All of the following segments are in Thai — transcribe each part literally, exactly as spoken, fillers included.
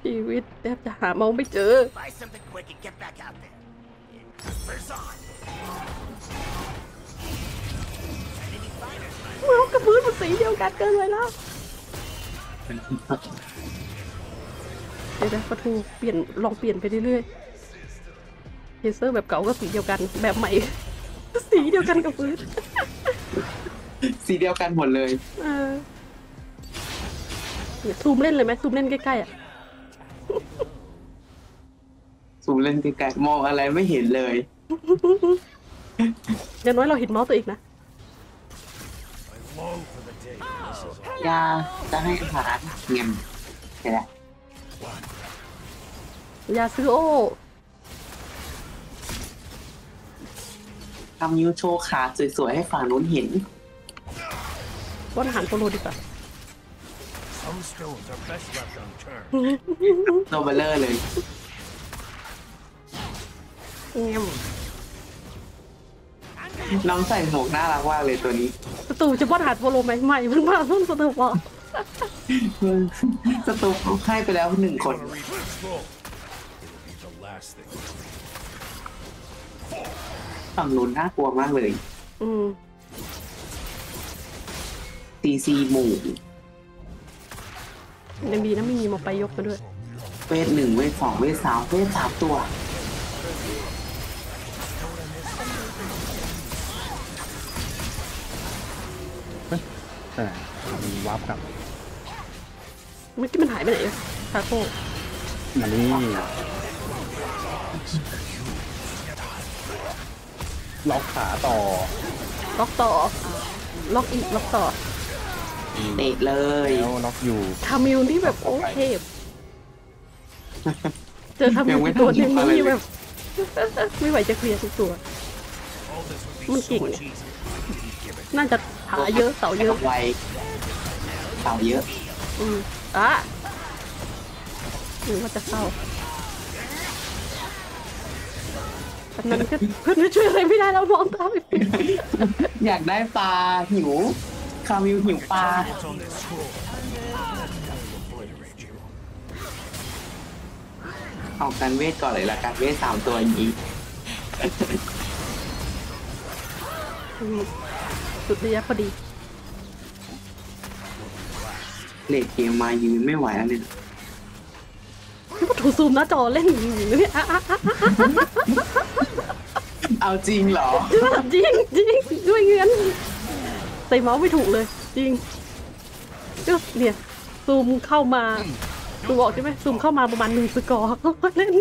ชีวิตแทบจะหาเมาไม่เจอเมากับพื้นมันสีเดียวกันเกินไปแล้วเดี๋ยวนะประตูเปลี่ยนลองเปลี่ยนไปเรื่อยๆเฮเซอร์แบบเก่าก็สีเดียวกันแบบใหม่สีเดียวกันกับพื้นสีเดียวกันหมดเลยเออเนี่ยซูมเล่นเลยไหมซูมเล่นใกล้ๆอ่ะซูมเล่นไกลๆมองอะไรไม่เห็นเลยอย่างน้อยเราเห็นเมาส์ตัวเองนะยาจะให้อาหารเงียบใช่ไหมยาซื้อโอ้ทำนิ้วโชว์ขาสวยๆให้ฝั่งนู้นเห็นว่าอาหารโปรโลดีกว่าโนเบลเลอร์เลยน้องใส่หมวกน่ารักมากเลยตัวนี้สตูจะว่าอาหารโปรโลไหมใหม่เพิ่งมาเพิ่งสตูบอกสตูให้ไปแล้วหนึ่งคนฝั่งนู้นน่ากลัวมากเลยอืมตีซีหมู่ยังดีนะไม่มีมาไปยกมาด้วยเวทหนึ่งเวทสองเวทสามเวทสามตัวใช่มันวาร์ปกลับเมื่อกี้มันหายไปไหนคาโก้มานี่ล็อกขาต่อล็อกต่อล็อกอีกล็อกต่อเตะเลยแล้วล็อกอยู่คามิลที่แบบโอเคเจอคามิลตัวนึงมันมีแบบไม่ไหวจะเคลียร์ทุกตัวมันเก่งน่าจะหาเยอะเสาเยอะไวเสาเยอะอืมอ่ะหรือว่าจะเศร้าแต่นั้นก็เพื่อนช่วยอะไรไม่ได้แล้วมองตาไปอยากได้ปลาหิวคามิวหิวปลาเอาการเวทก่อนเลยละกันเวทสามตัวอย่างนี้สุดระยะพอดีเลดเกมมายืนไม่ไหวแล้วเนี่ยถูซูมหน้าจอเล่นอย่างนี้เนี่ยเอาจริงเหรอจริงจริงด้วยเงินใส่เมาส์ไม่ถูกเลยจริงก็เนี่ยซูมเข้ามาซูมออกใช่ไหมซูมเข้ามาประมาณหนึ่งสกอร์เล่น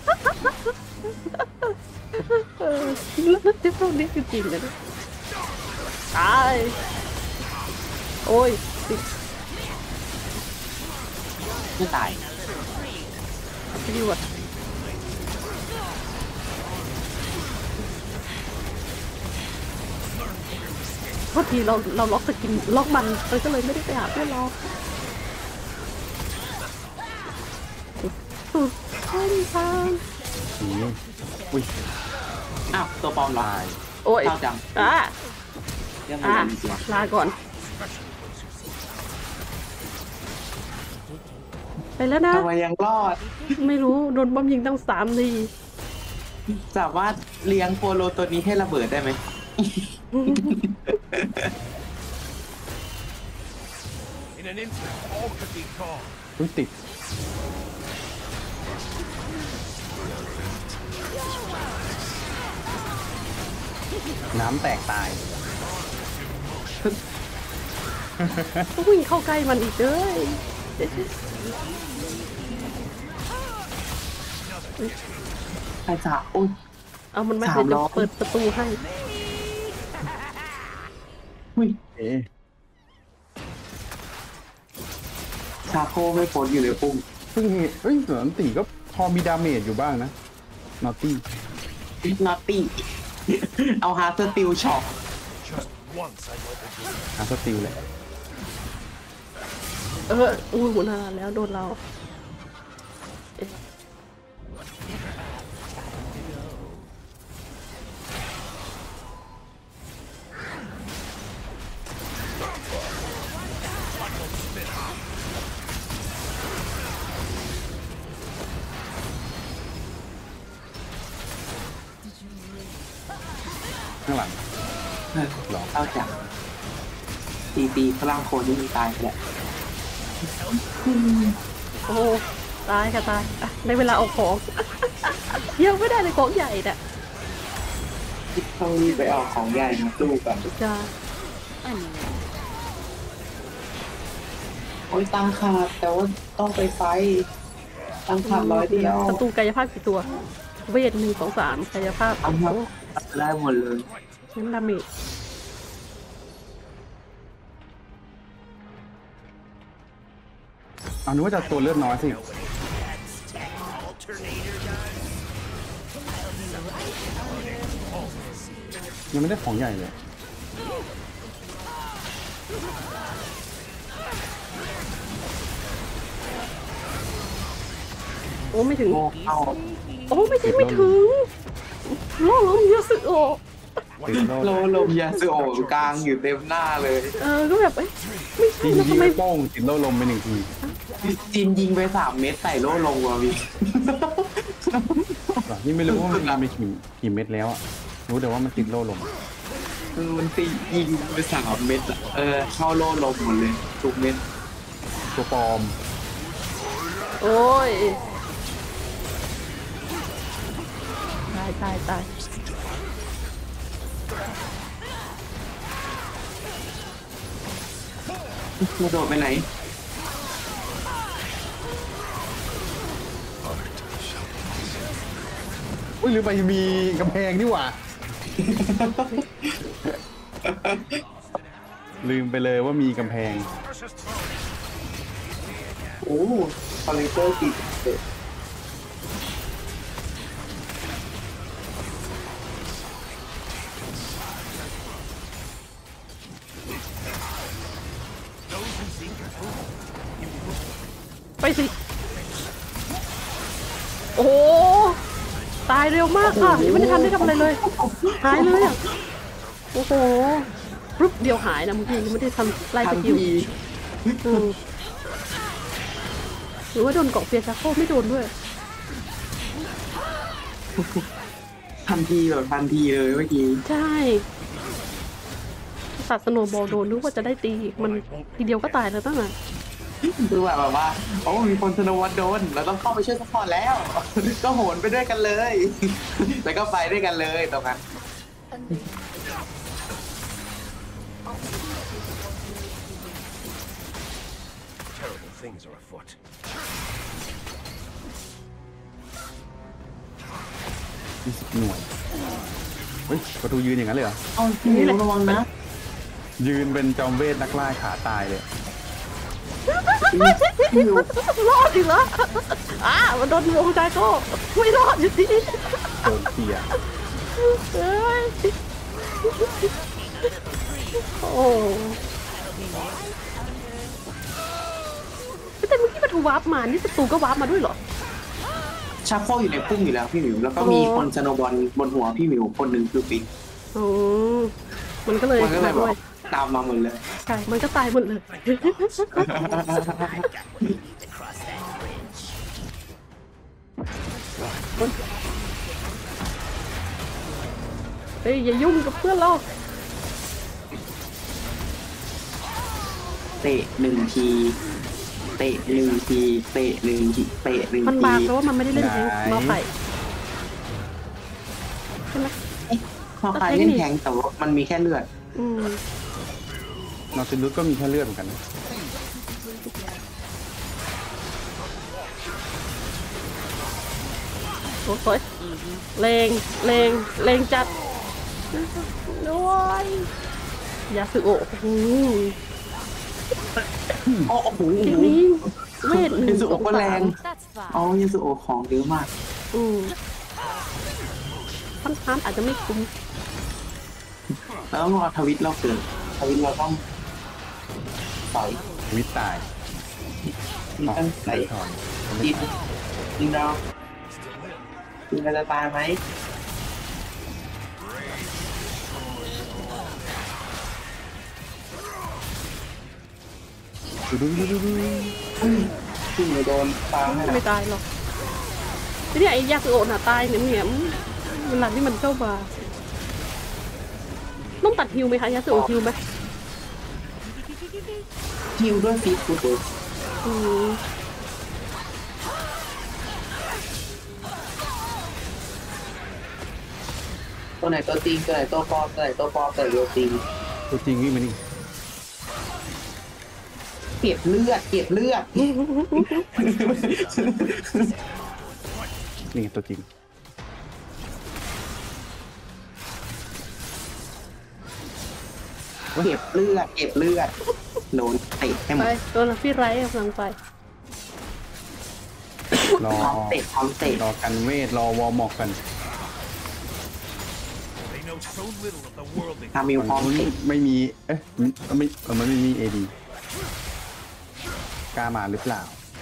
เออแล้วที่พวกนี้คือจริงเลยตายโอ้ยไม่ตายดีว่ะพอทีเราเราล็อกสกินล็อกมันเราก็เลยไม่ได้ไปหาเพื่อนเราสุดท้ายทางอุ้ยอ้าวตัวปลอมลายโอ้ยเข้าจังอ่ะอ่ะลาก่อนไปแล้วนะทำไมยังรอดไม่รู้โดนบอมยิงตั้งสามทีสามารถเลี้ยงโปโลตัวนี้ให้ระเบิดได้ไหมอุ้ยติดน้ำแตกตายต้องวิ่งเข้าใกล้มันอีกเลยใครจะโอ้ยเอามันมาเดี๋ยวเปิดประตูให้อุ้ยเอ๊ะชาโคไม่พ้นอยู่เลยปุ้มเพิ่งเฮ้ยส่วนตีก็พอมีดาเมจอยู่บ้างนะนอตตี้นอตตี้เอาฮาร์สติลช็อคฮาร์สติลแหละเอออู้หูนานแล้วโดนเราข้างหลังเออหรอเข้าจากตีตีฝรั่งโคนที่มันตายไปแล้วโอ้โหตายค่ะตายอ่ะในเวลาเอาของ เที่ยวไม่ได้เลยของใหญ่น่ะต้องรีบไปเอาของใหญ่มาสู้กันจะโอ้ยตังขาดแต่ว่าต้องไปไฟตังขาดร้อยเดียวศัตรูกายภาพกี่ตัว เวทหนึ่งสองสามกายภาพเอาครับได้หมดเลยงั้นดาเมจเอานึกว่าจะตัวเลือดน้อยสิยังไม่ได้ของใหญ่เลยโอ้ไม่ถึงโอ้เอาโอ้ไม่ถึงไม่ถึงโล่ล้มเยอะสึโอติดโลโลดลมยาสูโอกลางอยู่เต็มหน้าเลยเออก็แบบเอ้ยไม่ใช่จีนแล้วยิทำงไมไปโป้งติดโลลมไปหนึ่งทีจีนยิงไปสามเม็ดใส่โลลงว่ะพี่หรอนี่ไม่รู้ว่ามันมีกี่กี่เม็ดแล้วอะรู้แต่ว่ามันติดโลลมคือมันตียิงไปสามเม็ดอะเออเข้าโลลมหมดเลยทุกเม็ดตัวปลอมโอ้ยตายตายตายกระโดดไปไหนอุ้ยหรือไปมีกำแพงนี่หว่า ลืมไปเลยว่ามีกำแพงโอ้คอลเลกเตอร์ติดเด็ดไปสิ โอ้โหตายเร็วมากค่ะยังไม่ได้ทันได้ทำอะไรเลย หายเลยอ่ะ โอ้โหปุ๊บเดียวหายนะเมื่อกี้ยังไม่ได้ทำไล่สทันกิลทีอืมหรือว่าโดนเกาะเฟียชาโคไม่โดนด้วยทันทีแบบทันทีเลยเมื่อกี้ใช่ตัดสโนว์บอลโดนนึกว่าจะได้ตี มันทีเดียวก็ตายแล้วตั้งแต่คือแบบแบบว่าโอ้มีคนสโนว์วัดโดนเราต้องเข้าไปช่วยซัพพอร์ตแล้ว ก็โหนไปด้วยกันเลย แล้วก็ไปด้วยกันเลยตรงนั้น Terrible things are afoot. ยี่สิบหน่วยเฮ้ยประตูยืนอย่างนั้นเลยเหรอเอาพี่มิวระวังนะยืนเป็นจอมเวทนักล่าขาตายเลยพี่มิวรอดอีกแล้วอ่ามันโดนวงใจโก้ไม่รอดอยู่ดีโดนเกียร์เอ้ยโอ้แต่เมื่อกี้ประตูวาร์ปมา นี่ประตูก็วาร์ปมาด้วยเหรอชาโคอยู่ในพุ่งอยู่แล้วพี่มิวแล้วก็มีคนสโนว์บอลบนหัวพี่มิวคนหนึ่งคือปิ๊กอ๋อมันก็เลยมันก็เลยมาแบด้วยบตามมาหมดเลยใช่ มันก็ตายหมดเลย เฮ้ยอย่ายุ่งกับเพื่อนเราเตะหนึ่งที เตะหนึ่งที เตะหนึ่งที เตะหนึ่งมันทีบางเพราะว่ามันไม่ได้เล่นแทงมาไข่ใช่ไหมเขาคล้ายเล่นแทงแต่ว่ามันมีแค่เลือดอืมนอติลุสก็มีแค่เลือดเหมือนกันนะโอ้ยเลงเลงเลงจัดด้วยยาสึโอะอืมโอ้โหทีนี้เวทหนึ่ยาง สุสโอองก็แรสาง มอ๋อยาสุโอของเยอะมากอืมค่อนข้างอาจจะไม่คุ้มแล้วต้องรอทวิตเราเกิดทวิตเราต้องใส่วิตตายมีตั้งใส่ถอนจินจินเราจินเราจะตายไหมดูดูดูดูดูจินเราโดนตามให้ไม่ตายหรอกทีนี้ไอ้ยาสึโอะน่ะตายเหนียมๆเวลาที่มันเข้ามาต้องตัดฮิวไหมคะยาสุโอะฮิวไหมฮิวด้วยฟีดกูดูอืมตัวไหนตัวจริงตัวไหนตัวปลอมตัวไหนตัวปลอมตัวไหนตัวจริงตัวจริงวิ่งมานี่เก็บเลือดเก็บเลือดนี่ไงตัวจริงเก็บเลือดเก็บเลือดโดนเตะให้หมไปดตัวละพี่ไรกำลังไปรอพร้อมเตะพร้อมเตะรอกันเวทรอวอร์มอกกัน They know so little of the world they ทามิวพร้อมมันเตะไม่มี เอ๊ะมันไม่เออมันไม่มีเอดีกล้ามาหรือเปล่า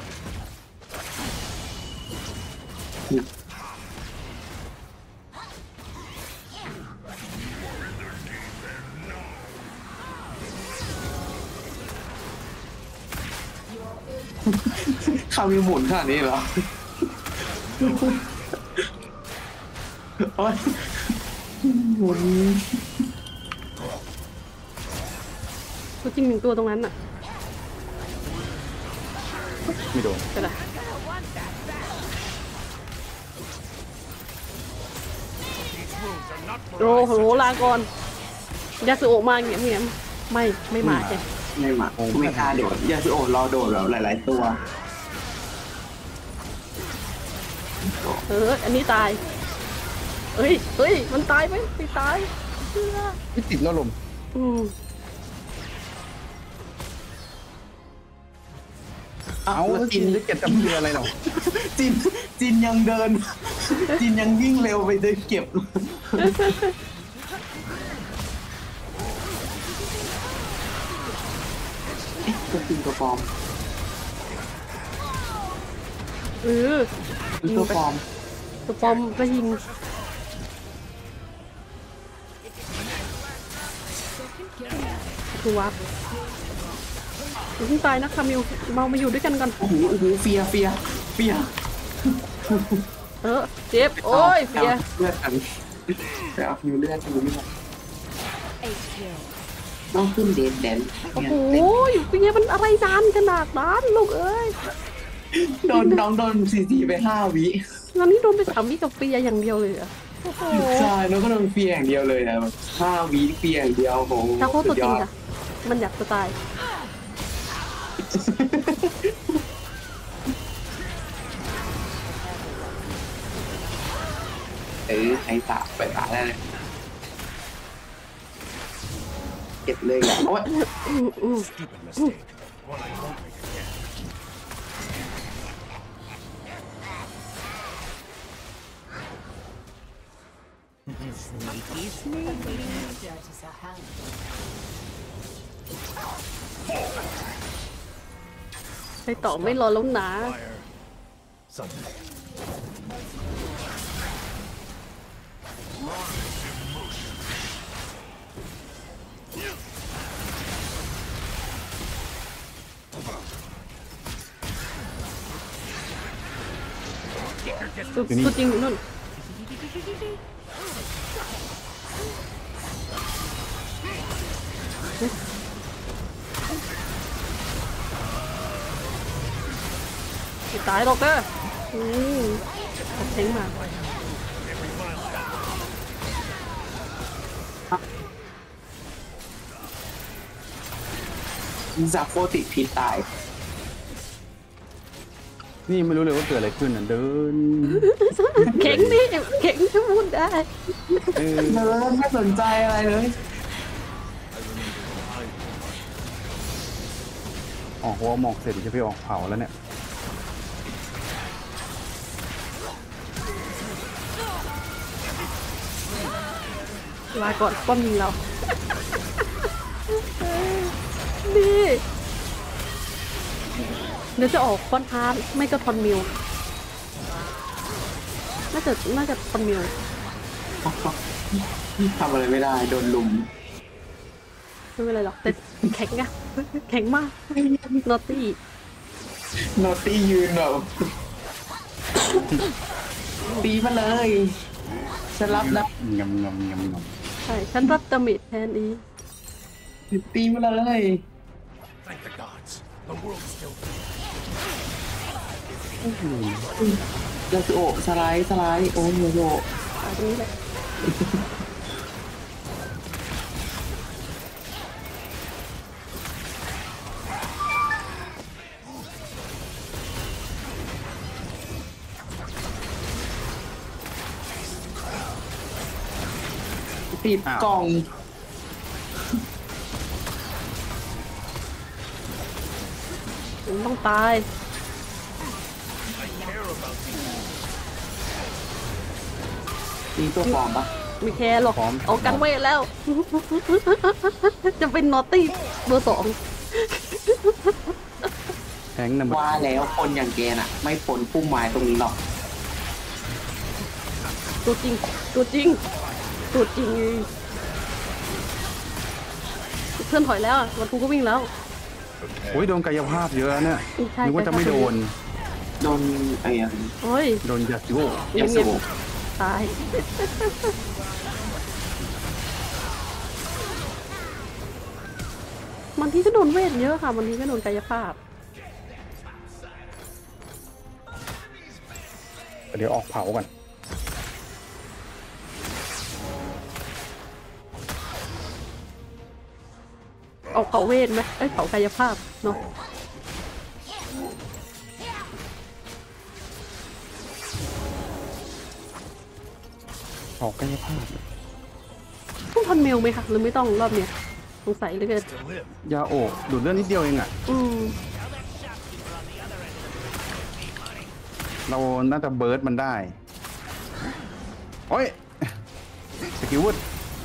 คามิวหมุนขนาดนี้เหรอโอ๊ยหมุนตัวจริงหนึ่งตัวตรงนั้นน่ะไม่โดนไปไหน rules are not for โอ้โหลาก่อนยาสุโอะมาเงียบเงียบไม่ไม่มาแกไม่มาไม่กล้าโดดยาสุโอะรอโดดแบบหลาย ๆ ตัวเอออันนี้ตายเอ้ยเอ้ยมันตายไหมไม่ตายเชื่อไม่ติดแล้วลมอืมเอาแล้วจินจะเก็บจำเรืออะไรหรอจินจินยังเดิน จินยังวิ่งเร็วไปเดินเก็บเอ๊ะตัวจริงตัวปลอมเออตัวปลอมตัวปอมก็ยิงคือวับอย่าเพิ่งตายนะคามิวเมามาอยู่ด้วยกันก่อนโอ้โหโอ้โหเฟียเฟียเฟียเออเจ็บโอ้ยเฟียเลือดกันไปเอาคิวเลือดคิวเลือดต้องขึ้นเดนแดนโอ้โหเฟียมันอะไรนานขนาดนั้นลูกเอ้ยโดนน้องโดนซีซีไปห้าวิงานนี้โดนไปสามวิกับเฟียอย่างเดียวเลยเหรอะโอ้โหใช่น้องก็โดนเฟียอย่างเดียวเลยนะห้าวิเฟียอย่างเดียวโอ้โหถ้าเขาตัวจริงสุดยอดอะมันอยากจะตายเออใช้ตาไปตาได้เลยเก็บเลยอ่ะโอ้ย stupid mistake. One I won't make again. ไปต่อไม่รอแล้วนะ Fire. Sunday. ตัวตัวจริงอยู่นู่นไม่ตายหรอกเด้ออืมเอาเท้งมาจากโฟติพีตายนี่ไม่รู้เลยว่าเกิดอะไรขึ้นอ่ะเดินเข่งนี่เข่งจะพูดได้เออเดินไม่สนใจอะไรเลยออกวอร์มอกเสร็จจะไปออกเผาแล้วเนี่ยลาก่อนป้อมยิงเรา ดีเดี๋ยวจะออกคอนทาร์ไม่ก็ทอนมิวน่าจะน่าจะทอนมิวทำอะไรไม่ได้โดนลุมไม่เป็นไรหรอกแต่แข็งอะแข็งมากนอตตี้โนตี้ยืนแบบตีมาเลยฉันรับนะงำงำงำงำใช่ฉันรับดาเมจแทนอีตีมาเลย Thank the gods. The world still ยาสุโอะสไลด์สไลด์โอ้ยโยโย่ตายตรงนี้แหละติดกล่องผมต้องตายมีตัวปลอมปะไม่แคร์หรอกเอากันเวทแล้ว จะเป็นนอตตี้เบอร์สองแทงนัมเบอร์ว่าแล้วคนอย่างแกน่ะ ไม่พ้นพุ่มไม้ตรงนี้หรอกตัวจริง ตัวจริง ตัวจริงเพื่อนถอยแล้วอ่ะวันทูก็วิ่งแล้วโอ้ยโดนกายภาพเยอะเนี่ยใช่นึกว่าจะไม่โดนโดนไอ้อะไรโอ้ยโดนยาสิโอเงียายบสุเงียบโอะตาย บางทีก็โดนเวทเยอะค่ะบางทีก็โดนกายภาพเดี๋ยวออกเผากันออกเผาเวทไหมเอ้ยเผากายภาพเนาะออกกายภาพต้องทนเมลไหมคะหรือไม่ต้องรอบเนี้ยสงสัยเหลยเกิน to live. ยาโอะดูดเลือดนิดเดียวเองอ่ะอืมเราน่าจะเบิร์ดมันได้ โอ้ย สกิลวุด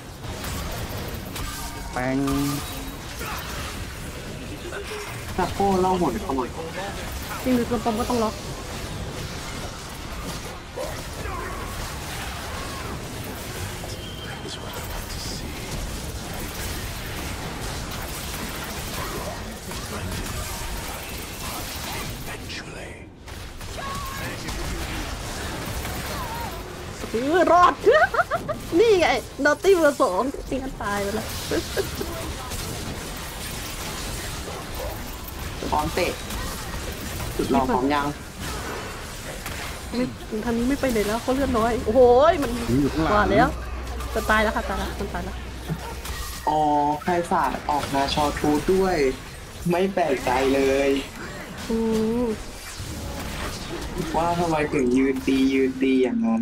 แปงซัปโป้เล่าหนขโมยจริงหรือลำปอมก็ต้องล็อก Eventually. เออรอด นี่ไงนอตตี้เบอร์สองจริงกันตายไปแล้วพร้อมเตะสุดหล่อพร้อมยังไม่ทางนี้ไม่ไปไหนแล้วเขาเลือดน้อย โอ้โหมันอยู่ข้างหลังว่าแล้วจะตายแล้วค่ะตายแล้วมันตายแล้วอ๋อใครศาสตร์ออกนาชอทูด้วย ไม่แปลกใจเลยอืมว่าทำไมถึงยืนตียืนตีอย่างนั้น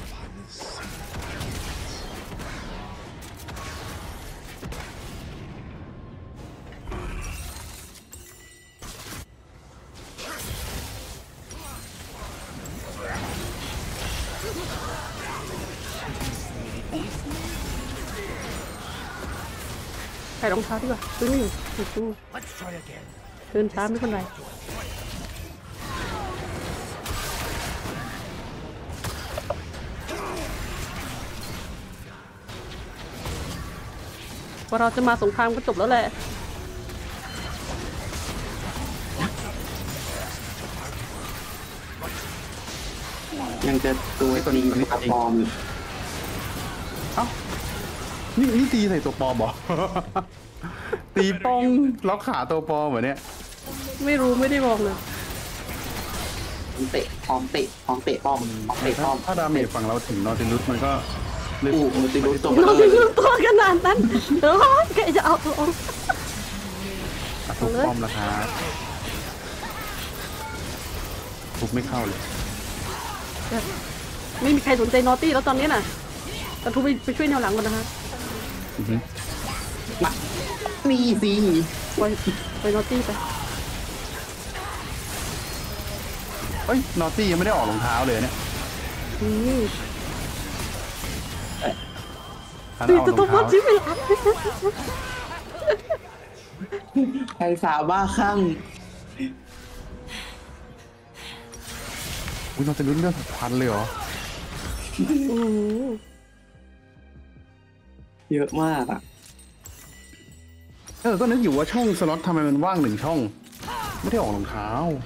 ใส่รองเท้าดีกว่าซื้อหนึ่งซื้อ Let's try again. เดินช้าไม่เป็นไรพอเราจะมาสงครามก็จบแล้วแหละยังจะตัวจริงตัวปลอมอยู่เอ้า นี่นี่ตีใส่ตัวปลอมเหรอ ตีป้องล็อกขาตัวปลอมเหรอเนี่ยไม่รู้ไม่ได้มองเลยเตะพร้อมเตะพร้อมเตะป้อมพร้อมเตะป้อมถ้าดาเมจฝั่งเราถึงนอติลุสมันก็เลือกอู้มันจะรู้ตัวเราเลไม่ยรู้ตัวขนาดนั้นเออแกจะเอาลงอัตุป้อมราคาทุบไม่เข้าเลยไม่มีใครสนใจนอตตี้แล้วตอนนี้น่ะแต่ทูไปไปช่วยแนวหลังก่อนนะฮะอือฮึมานี่สิปล่อยปล่อยนอตตี้ไปเอ้ย นอตตี้ยังไม่ได้ออกรองเท้าเลยเนี่ยอืมท่านตีเอารจะองต้องวัเท้าดชีวิตหลังใครสาวบ้าคลั่งอุ้ยนอติลุสเลือดพันเลยเหรออืมเยอะมากอ่ะเออ ก็นึกอยู่ว่าช่องสล็อตทำไมมันว่างหนึ่งช่อง ไม่ได้ออกรองเท้า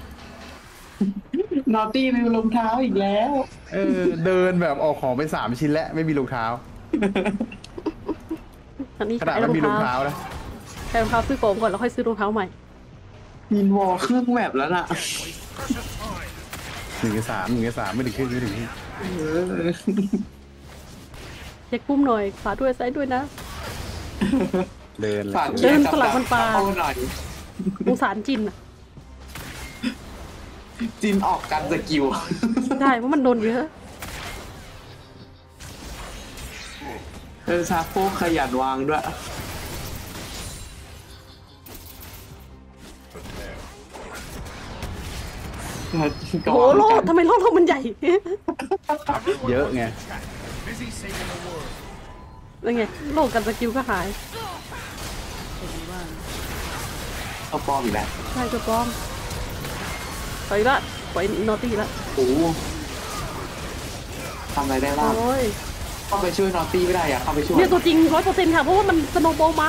นอตตี้มีรองเท้าอีกแล้วเออ เดินแบบออกของไปสามชิ้นแล้วไม่มีรองเท้าอันนี้ขนาดขายรมัอน งมีรองเท้าเท้าแล้วขายรองเท้าซื้อของก่อนแล้วค่อยซื้อรองเท้าใหม่ยินวอลเครื่องแมปแล้วน่ะหนึ่งในสามหนึ่งในสามไม่ถึงครึ่งไม่ถึงครึ่งเออเช็คกุ้มหน่อยฝาด้วยไซส์ด้วยนะเดินเลยฝากเดินสลับมันปลาเข้หน่อยสงสารจินอ่ะจินออกกันสกิลได้เพราะมันโดนเยอะเออชาโคขยันวางด้วยโอ้โหโลดทำไมโลดเรามันใหญ่เยอะไง Busy saving the world. แล้วไงโลดกันสกิลก็หายเอาปลอมอีกแล้วใช่ก็ป้อมไปละไปนอตี้ละโอ้โหทำอะไรได้บ้างโอ้ยเข้าไปช่วยนอตตี้ไม่ได้อะเข้าไปช่วยเนี่ยตัวจริงร้อยเปอร์เซ็นต์ค่ะเพราะว่ามันสโนว์บอลมา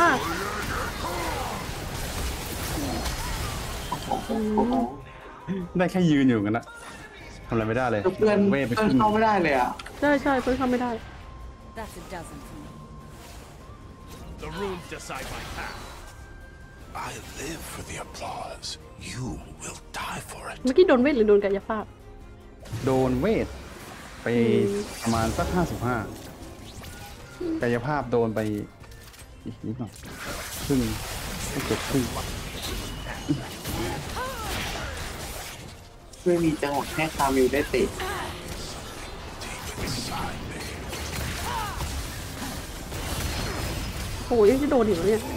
โอ้โหได้แค่ยืนอยู่กันนะทำอะไรไม่ได้เลยเพื่อนเวทไปเพื่อนขึ้นเข้าไม่ได้เลยอะใช่ใช่เพื่อนทำไม่ได้ That's a dozen for me. The runes decide my path. I live for the applause. You will die for it. เมื่อกี้โดนเวทหรือโดนกายภาพโดนเวท ไปประมาณสักห้าสิบห้า กายภาพโดนไปอีกนิดหน่อยครึ่งไม่เกือบครึ่งไม่มีจังหวะแค่คามิวได้เตะโอ้ยยังจะโดนอีกเหรอเนี่ย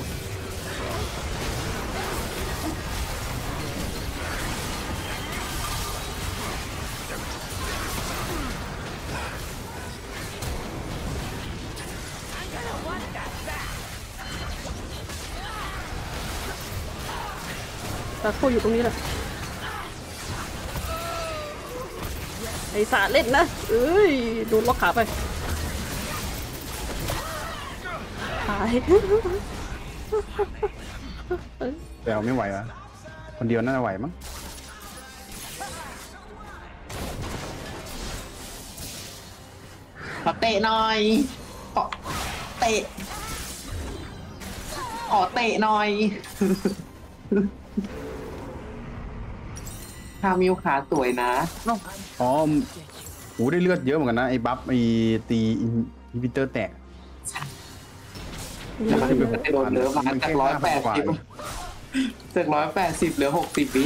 ตาโคอยู่ตรงนี้แหละไอ้สาเล่นนะเอ้ยโดนล็อกขาไปตายแต่เอาไม่ไหวอะคนเดียวน่าจะไหวมั้งขอเตะหน่อยขอเตะขอเตะหน่อย คามิวขาสวยนะอ๋อโหได้เลือดเยอะเหมือนกันนะ ไอ้บัฟไอ้ตีอินฮิบิเตอร์แตกแต่มันโดนเนื้อมาจากร้อยแปดสิบจากร้อยแปดสิบเหลือหกสิบวิ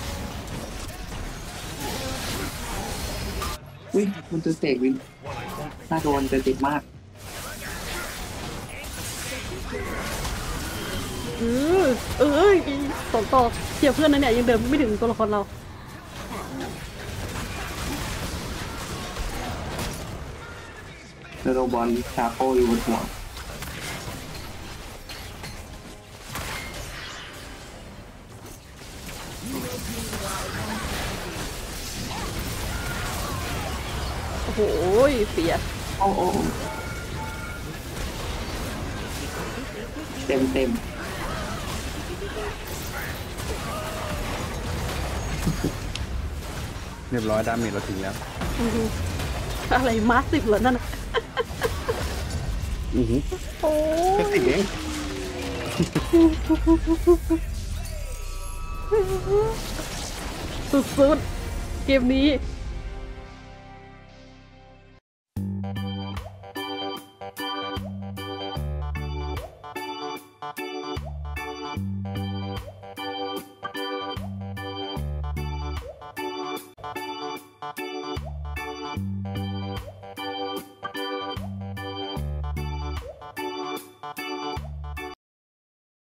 อุ้ยมันจะเสกวินน่าโดนจะติดมากเออเอ้ยสองต่อเชียร์เพื่อนนะเนี่ยยังเดินไม่ถึงตัวละครเราเนโรบอลชาโคอยู่บนหัวโอ้โหเสียโอ้โอ้เต็มเต็มเรียบร้อยดาเมจเราถึงแล้วอื้อหืออะไรมาสสิบเหรอนั่นน่ะอือหือโอ้แค่สิบเองสุดๆเกมนี้